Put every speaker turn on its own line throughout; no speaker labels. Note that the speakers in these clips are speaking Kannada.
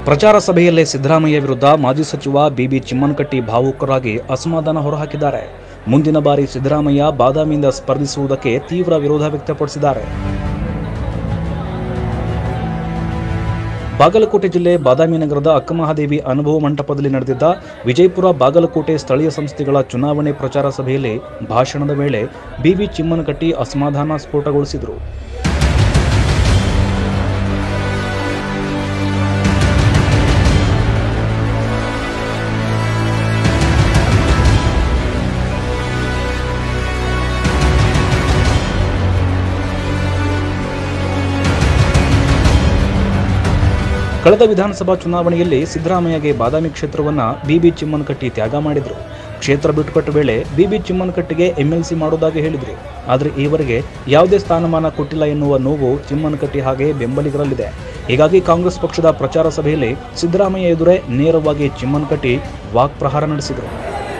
ಪ್ರಚಾರ ಸಭೆಯಲ್ಲೇ ಸಿದ್ದರಾಮಯ್ಯ ವಿರುದ್ಧ ಮಾಜಿ ಸಚಿವ ಬಿಬಿ ಚಿಮ್ಮನಕಟ್ಟಿ ಭಾವುಕರಾಗಿ ಅಸಮಾಧಾನ ಹೊರಹಾಕಿದ್ದಾರೆ. ಮುಂದಿನ ಬಾರಿ ಸಿದ್ದರಾಮಯ್ಯ ಬಾದಾಮಿಯಿಂದ ಸ್ಪರ್ಧಿಸುವುದಕ್ಕೆ ತೀವ್ರ ವಿರೋಧ ವ್ಯಕ್ತಪಡಿಸಿದ್ದಾರೆ. ಬಾಗಲಕೋಟೆ ಜಿಲ್ಲೆ ಬಾದಾಮಿ ನಗರದ ಅಕ್ಕಮಹಾದೇವಿ ಅನುಭವ ಮಂಟಪದಲ್ಲಿ ನಡೆದಿದ್ದ ವಿಜಯಪುರ ಬಾಗಲಕೋಟೆ ಸ್ಥಳೀಯ ಸಂಸ್ಥೆಗಳ ಚುನಾವಣೆ ಪ್ರಚಾರ ಸಭೆಯಲ್ಲಿ ಭಾಷಣದ ವೇಳೆ ಬಿಬಿ ಚಿಮ್ಮನಕಟ್ಟಿ ಅಸಮಾಧಾನ ಸ್ಫೋಟಗೊಳಿಸಿದರು. ಕಳೆದ ವಿಧಾನಸಭಾ ಚುನಾವಣೆಯಲ್ಲಿ ಸಿದ್ದರಾಮಯ್ಯಗೆ ಬಾದಾಮಿ ಕ್ಷೇತ್ರವನ್ನು ಬಿಬಿ ಚಿಮ್ಮನಕಟ್ಟಿ ತ್ಯಾಗ ಮಾಡಿದರು. ಕ್ಷೇತ್ರ ಬಿಟ್ಟುಕೊಟ್ಟ ವೇಳೆ ಬಿಬಿ ಚಿಮ್ಮನಕಟ್ಟಿಗೆ ಎಂಎಲ್ಸಿ ಮಾಡುವುದಾಗಿ ಹೇಳಿದರು. ಆದರೆ ಈವರೆಗೆ ಯಾವುದೇ ಸ್ಥಾನಮಾನ ಕೊಟ್ಟಿಲ್ಲ ಎನ್ನುವ ನೋವು ಚಿಮ್ಮನಕಟ್ಟಿ ಹಾಗೆ ಬೆಂಬಲಿಗರಲ್ಲಿದೆ. ಹೀಗಾಗಿ ಕಾಂಗ್ರೆಸ್ ಪಕ್ಷದ ಪ್ರಚಾರ ಸಭೆಯಲ್ಲಿ ಸಿದ್ದರಾಮಯ್ಯ ಎದುರೇ ನೇರವಾಗಿ ಚಿಮ್ಮನಕಟ್ಟಿ ವಾಕ್ಪ್ರಹಾರ ನಡೆಸಿದರು.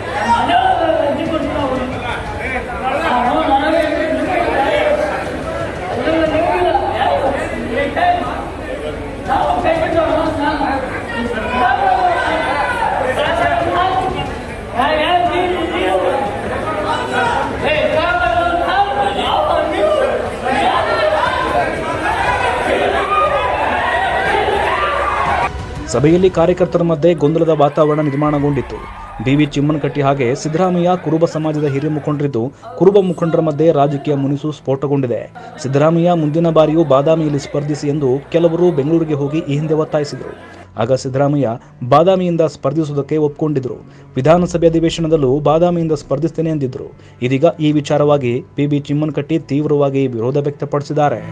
ಸಭೆಯಲ್ಲಿ ಕಾರ್ಯಕರ್ತರ ಮಧ್ಯೆ ಗೊಂದಲದ ವಾತಾವರಣ ನಿರ್ಮಾಣಗೊಂಡಿತ್ತು. ಬಿಬಿ ಚಿಮ್ಮನಕಟ್ಟಿ ಹಾಗೆ ಸಿದ್ದರಾಮಯ್ಯ ಕುರುಬ ಸಮಾಜದ ಹಿರಿಯ ಮುಖಂಡರಿದ್ದು, ಕುರುಬ ಮುಖಂಡರ ಮಧ್ಯೆ ರಾಜಕೀಯ ಮುನಿಸು ಸ್ಫೋಟಗೊಂಡಿದೆ. ಸಿದ್ದರಾಮಯ್ಯ ಮುಂದಿನ ಬಾರಿಯೂ ಬಾದಾಮಿಯಲ್ಲಿ ಸ್ಪರ್ಧಿಸಿ ಎಂದು ಕೆಲವರು ಬೆಂಗಳೂರಿಗೆ ಹೋಗಿ ಈ ಹಿಂದೆ ಒತ್ತಾಯಿಸಿದರು. ಆಗ ಸಿದ್ದರಾಮಯ್ಯ ಬಾದಾಮಿಯಿಂದ ಸ್ಪರ್ಧಿಸುವುದಕ್ಕೆ ಒಪ್ಪಿಕೊಂಡಿದ್ದರು. ವಿಧಾನಸಭೆ ಅಧಿವೇಶನದಲ್ಲೂ ಬಾದಾಮಿಯಿಂದ ಸ್ಪರ್ಧಿಸುತ್ತೇನೆ ಎಂದಿದ್ದರು. ಇದೀಗ ಈ ವಿಚಾರವಾಗಿ ಬಿಬಿ ಚಿಮ್ಮನಕಟ್ಟಿ ತೀವ್ರವಾಗಿ ವಿರೋಧ ವ್ಯಕ್ತಪಡಿಸಿದ್ದಾರೆ.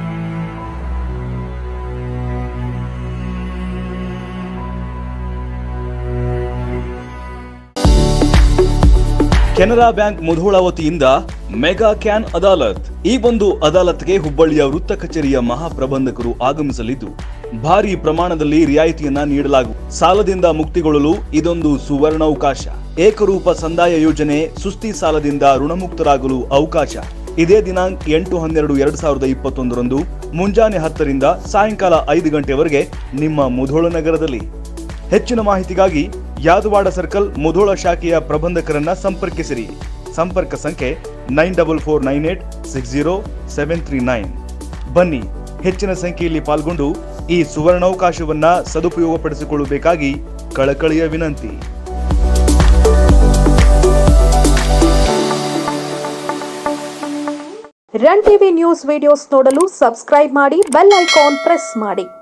ಕೆನರಾ ಬ್ಯಾಂಕ್ ಮುಧೋಳ ವತಿಯಿಂದ ಮೆಗಾ ಕ್ಯಾನ್ ಅದಾಲತ್. ಈ ಒಂದು ಅದಾಲತ್ಗೆ ಹುಬ್ಬಳ್ಳಿಯ ವೃತ್ತ ಕಚೇರಿಯ ಮಹಾಪ್ರಬಂಧಕರು ಆಗಮಿಸಲಿದ್ದು, ಭಾರಿ ಪ್ರಮಾಣದಲ್ಲಿ ರಿಯಾಯಿತಿಯನ್ನ ನೀಡಲಾಗುವುದು. ಸಾಲದಿಂದ ಮುಕ್ತಿಗೊಳ್ಳಲು ಇದೊಂದು ಸುವರ್ಣಾವಕಾಶ. ಏಕರೂಪ ಸಂದಾಯ ಯೋಜನೆ, ಸುಸ್ತಿ ಸಾಲದಿಂದ ಋಣಮುಕ್ತರಾಗಲು ಅವಕಾಶ. ಇದೇ ದಿನಾಂಕ 8/12/2021 ಮುಂಜಾನೆ 10ರಿಂದ ಸಾಯಂಕಾಲ 5 ಗಂಟೆವರೆಗೆ ನಿಮ್ಮ ಮುಧೋಳ ನಗರದಲ್ಲಿ. ಹೆಚ್ಚಿನ ಮಾಹಿತಿಗಾಗಿ ಯಾದವಾಡ ಸರ್ಕಲ್ ಮುಧೋಳ ಶಾಖೆಯ ಪ್ರಬಂಧಕರನ್ನ ಸಂಪರ್ಕಿಸಿರಿ. ಸಂಪರ್ಕ ಸಂಖ್ಯೆ 9448600739. ಬನ್ನಿ, ಹೆಚ್ಚಿನ ಸಂಖ್ಯೆಯಲ್ಲಿ ಪಾಲ್ಗೊಂಡು ಈ ಸುವರ್ಣಾವಕಾಶವನ್ನ ಸದುಪಯೋಗಪಡಿಸಿಕೊಳ್ಳಬೇಕಾಗಿ ಕಳಕಳಿಯ ವಿನಂತಿ.
ರನ್ ಟಿವಿ ನ್ಯೂಸ್ ವಿಡಿಯೋಸ್ ನೋಡಲು ಸಬ್ಸ್ಕ್ರೈಬ್ ಮಾಡಿ, ಬೆಲ್ ಐಕಾನ್ ಪ್ರೆಸ್ ಮಾಡಿ.